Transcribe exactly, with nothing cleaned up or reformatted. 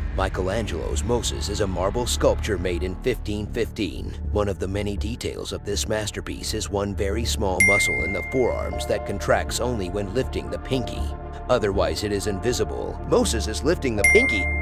Michelangelo's Moses is a marble sculpture made in fifteen fifteen. One of the many details of this masterpiece is one very small muscle in the forearms that contracts only when lifting the pinky. Otherwise, it is invisible. Moses is lifting the pinky.